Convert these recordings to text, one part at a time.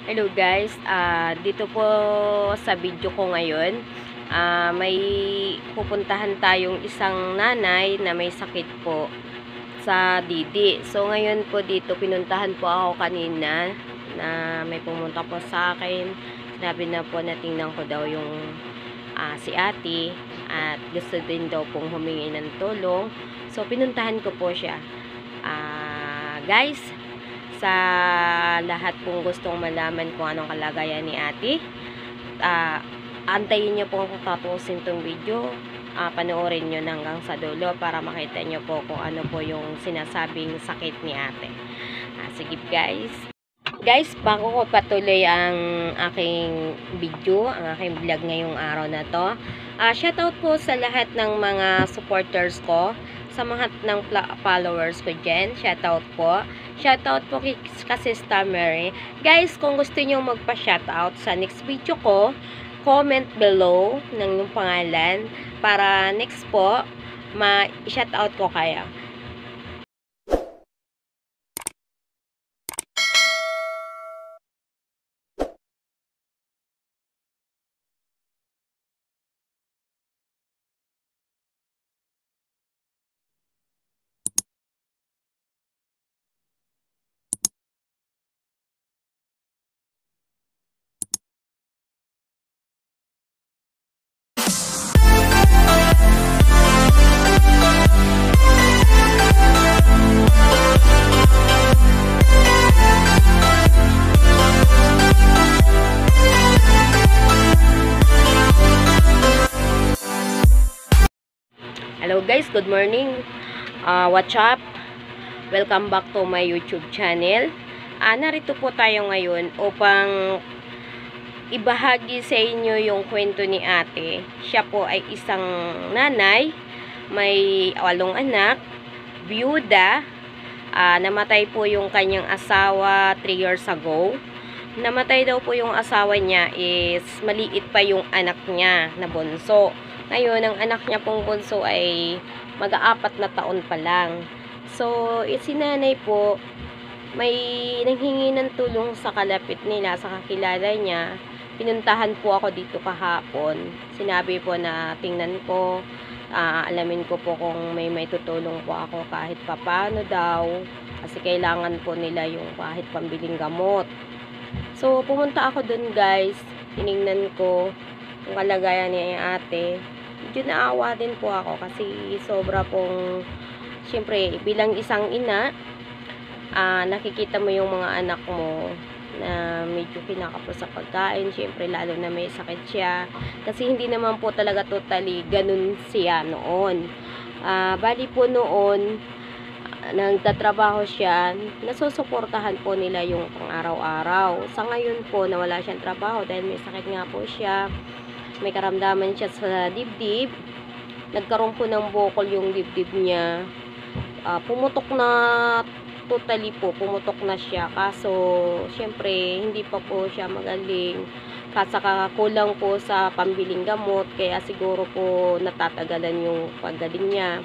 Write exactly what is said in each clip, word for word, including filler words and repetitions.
Hello guys, uh, dito po sa video ko ngayon, uh, may pupuntahan tayong isang nanay na may sakit po sa didi. So ngayon po dito, pinuntahan po ako kanina na may pumunta po sa akin. Sinabi na po na tingnan ko daw yung uh, si ate at gusto din daw pong humingi ng tulong. So pinuntahan ko po siya. Uh, guys, sa lahat pong gustong malaman kung anong kalagayan ni ate, uh, antayin nyo po kung tatapusin itong video, uh, panoorin nyo hanggang sa dulo para makita nyo po kung ano po yung sinasabing sakit ni ate. Uh, sige guys. Guys, bago ko patuloy ang aking video, ang aking vlog ngayong araw na to, uh, shoutout po sa lahat ng mga supporters ko, sa mga ng followers ko dyan, shoutout po. Shoutout po kay Sister Mary. Guys, kung gusto nyo magpa-shoutout sa next video ko, comment below ng yung pangalan para next po, ma-shoutout ko kayo. Hello guys, good morning. Uh, what's up? Welcome back to my YouTube channel. Uh, narito po tayo ngayon upang ibahagi sa inyo yung kwento ni ate. Siya po ay isang nanay, may walong anak, byuda. Uh, namatay po yung kanyang asawa three years ago. Namatay daw po yung asawa niya is maliit pa yung anak niya na bunso. Ngayon, ang anak niya pong bunso ay mag-aapat na taon pa lang. So, si nanay po, may nanghingi ng tulong sa kalapit nila, sa kakilala niya. Pinuntahan po ako dito kahapon. Sinabi po na tingnan ko, uh, alamin ko po kung may may tutulong po ako kahit papano daw. Kasi kailangan po nila yung kahit pambiling gamot. So, pumunta ako dun guys. Tinignan ko yung kalagayan niya yung ate. Medyo naawa din po ako kasi sobra pong, syempre, bilang isang ina, uh, nakikita mo yung mga anak mo na medyo kinakapos sa pagkain, syempre, lalo na may sakit siya. Kasi hindi naman po talaga totally ganun siya noon. Uh, bali po noon, uh, nagtatrabaho siya, nasusuportahan po nila yung pang-araw-araw. Sa ngayon po, nawala siyang trabaho dahil may sakit nga po siya. May karamdaman siya sa dibdib. Nagkaroon po ng bukol yung dibdib niya. Uh, pumutok na totally po. Pumutok na siya. Kaso, syempre, hindi pa po siya magaling. Kasaka kulang po sa pambiling gamot. Kaya siguro po natatagalan yung paggaling niya.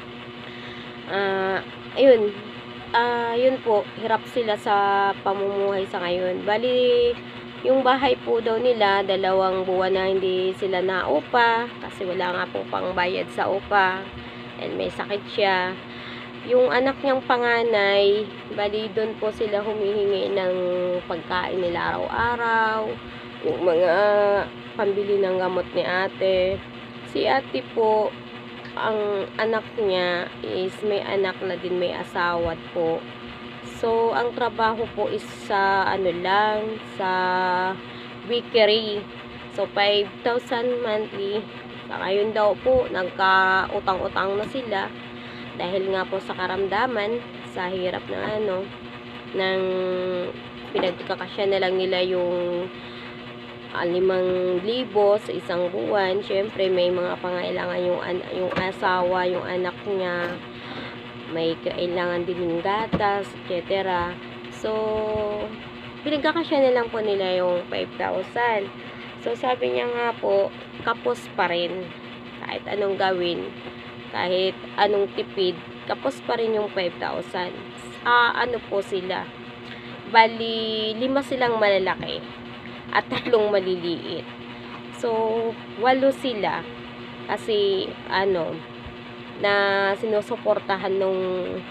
Uh, ayun. Uh, yun po. Hirap sila sa pamumuhay sa ngayon. Bali, yung bahay po daw nila, dalawang buwan na hindi sila naupa kasi wala nga po pang bayad sa upa and may sakit siya. Yung anak niyang panganay, bali doon po sila humihingi ng pagkain nila araw-araw, yung mga pambili ng gamot ni ate. Si ate po, ang anak niya is may anak na din, may asawa po. So, ang trabaho po is sa ano lang, sa bakery. So, five thousand monthly. Sa ngayon daw po, nagka-utang-utang na sila. Dahil nga po sa karamdaman, sa hirap ng ano, ng pinagkakasya na lang nila yung uh, limang libo sa isang buwan. Siyempre, may mga pangailangan yung, yung asawa, yung anak niya. May kailangan din yung gatas, et cetera. So, pinagkakasya na lang po nila yung five thousand. So, sabi niya nga po, kapos pa rin. Kahit anong gawin, kahit anong tipid, kapos pa rin yung five thousand. Ah, ano po sila? bali lima silang malalaki at tatlong maliliit. So, walo sila kasi ano na sinusuportahan nung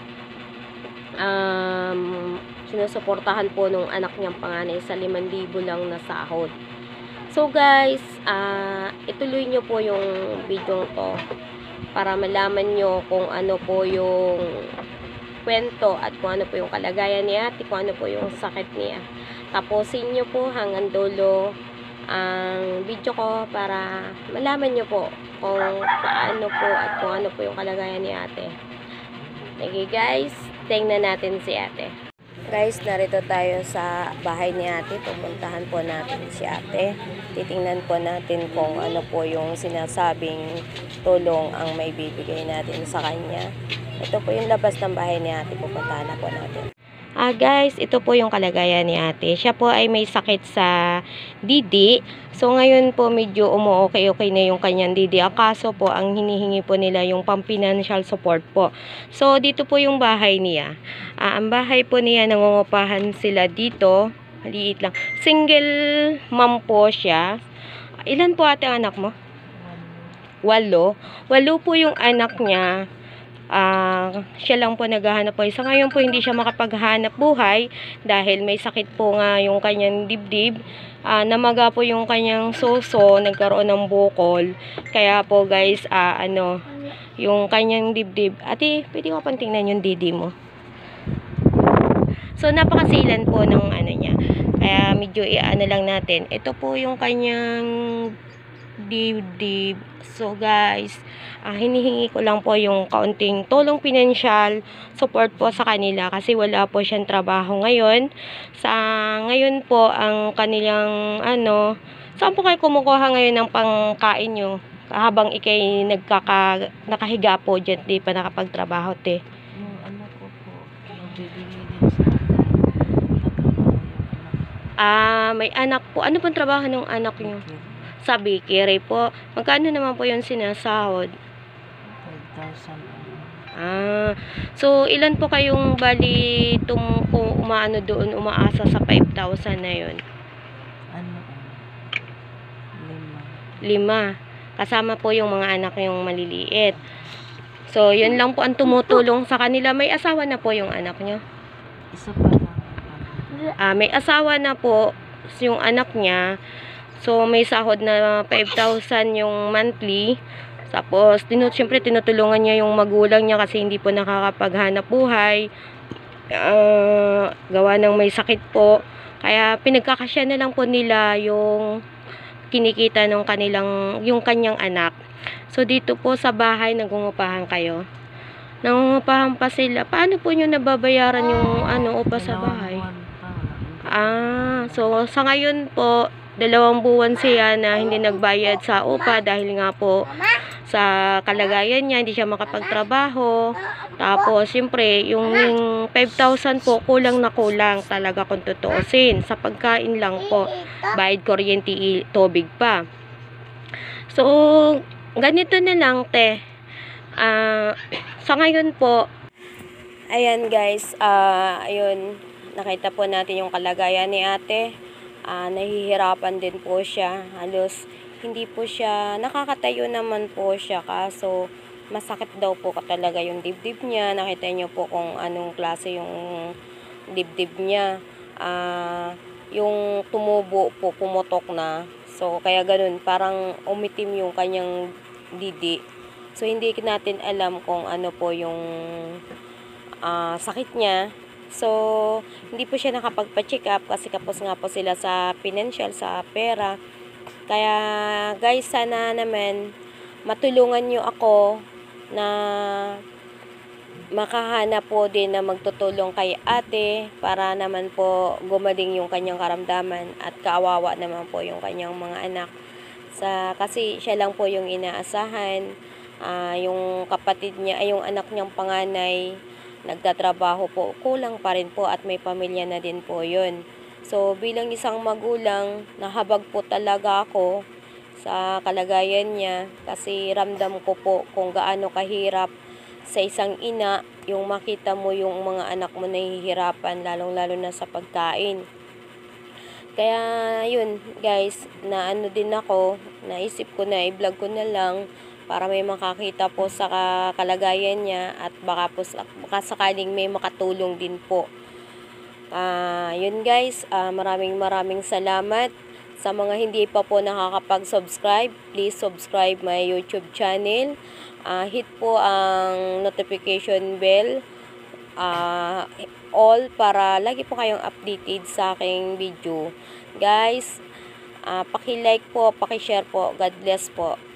um, sinusuportahan po nung anak niyang panganay sa limang libo lang na sahod. So guys, uh, ituloy nyo po yung video to para malaman nyo kung ano po yung kwento at kung ano po yung kalagayan ni ate, kung ano po yung sakit niya. Tapusin nyo po hanggang dulo ang video ko para malaman nyo po kung paano po at kung ano po yung kalagayan ni ate. Okay guys, tingnan natin si ate. Guys, narito tayo sa bahay ni ate. Pupuntahan po natin si ate. Titingnan po natin kung ano po yung sinasabing tulong ang may bibigay natin sa kanya. Ito po yung labas ng bahay ni ate. Pupuntahan na po natin. Ah guys, ito po yung kalagayan ni ate. Siya po ay may sakit sa didi. So ngayon po medyo umu-okay-okay na yung kanyang didi. Ang kaso po, ang hinihingi po nila yung pang-financial support po. So dito po yung bahay niya. Ah, ang bahay po niya, nangungupahan sila dito. Maliit lang. Single mom po siya. Ilan po ate ang anak mo? Walo. Walo po yung anak niya. Uh, siya lang po naghahanap buhay. Sa ngayon po hindi siya makapaghanap buhay dahil may sakit po nga yung kanyang dibdib. Uh, namaga po yung kanyang suso, nagkaroon ng bukol. Kaya po guys, uh, ano, yung kanyang dibdib. Ate, pwede ko pang tingnan yung didi mo. So napakasilan po ng ano niya. Kaya medyo i-ano lang natin. Ito po yung kanyang dibdib. So guys, uh, hinihingi ko lang po yung kaunting tulong financial support po sa kanila kasi wala po siyang trabaho ngayon. Sa ngayon po ang kanilang ano, saan po kayo kumukuha ngayon ng pangkain nyo? Habang ikay nagkaka, nakahiga po dyan, di pa nakapagtrabaho te. Yung anak ko po, nagbibigay din sa akin. Ah, may anak po. Ano pong trabaho ng anak nyo? Sa bakery po. Magkano naman po yung sinasahod? five thousand. Ah, so ilan po kayong bali tum kung umaano doon, umaasa sa five thousand na yun? Ano? Lima. Lima. Kasama po yung mga anak yung maliliit. So, yun lang po ang tumutulong sa kanila. May asawa na po yung anak nyo? Isa pa lang. Ah, may asawa na po yung anak niya. So, may sahod na five thousand yung monthly. Tapos, tinut siyempre, tinutulungan niya yung magulang niya kasi hindi po nakakapaghanap buhay. Uh, gawa ng may sakit po. Kaya, pinagkakasya na lang po nila yung kinikita ng kanilang, yung kanyang anak. So, dito po sa bahay, nagungupahan kayo. Nangungupahan pa sila. Paano po nyo nababayaran yung ano, upa sa bahay? Ah, so, sa ngayon po, dalawang buwan siya na hindi nagbayad sa upa dahil nga po sa kalagayan niya, hindi siya makapagtrabaho. Tapos, siyempre, yung five thousand po, kulang na kulang talaga kung tutuusin. Sa pagkain lang po, bayad kuryente, tubig pa. So, ganito na lang, te. Uh, sa ngayon po, ayan guys, uh, ayun, nakita po natin yung kalagayan ni ate. Uh, nahihirapan din po siya. Halos hindi po siya, nakakatayo naman po siya. Kaso masakit daw po talaga yung dibdib niya. Nakita niyo po kung anong klase yung dibdib niya. Uh, yung tumubo po, pumutok na. So kaya ganun, parang umitim yung kanyang didi. So hindi natin alam kung ano po yung uh, sakit niya. So, hindi po siya nakapagpa-check up kasi kapos nga po sila sa financial, sa pera. Kaya, guys, sana naman matulungan nyo ako na makahanap po din na magtutulong kay ate para naman po gumaling yung kanyang karamdaman at kaawawa naman po yung kanyang mga anak. Sa, kasi siya lang po yung inaasahan, uh, yung kapatid niya, ay yung anak niyang panganay, nagtatrabaho po, kulang pa rin po at may pamilya na din po yun. So, bilang isang magulang, nahabag po talaga ako sa kalagayan niya kasi ramdam ko po kung gaano kahirap sa isang ina yung makita mo yung mga anak mo nahihirapan, lalong-lalo na sa pagkain. Kaya, yun, guys, na ano din ako, naisip ko na, i-vlog ko na lang para may makakita po sa kalagayan niya at baka po baka sakaling may makatulong din po. Ah, yun guys, ah, maraming maraming salamat. Sa mga hindi pa po nakakapag-subscribe, please subscribe my YouTube channel. Ah, hit po ang notification bell. Ah, all para lagi po kayong updated sa aking video. Guys, ah, paki-like po, paki-share po. God bless po.